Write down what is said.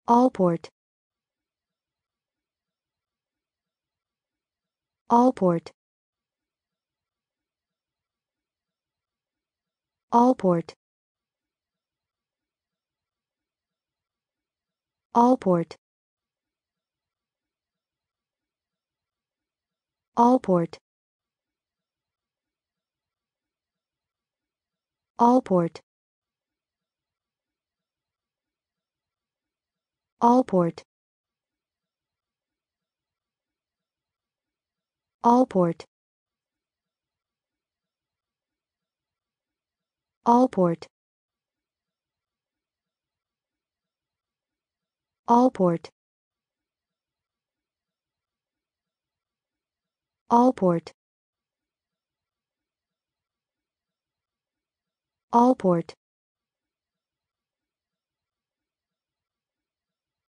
Allport. Allport. Allport. Allport. Allport. Allport. Allport. Allport. Allport. Allport. Allport. Allport.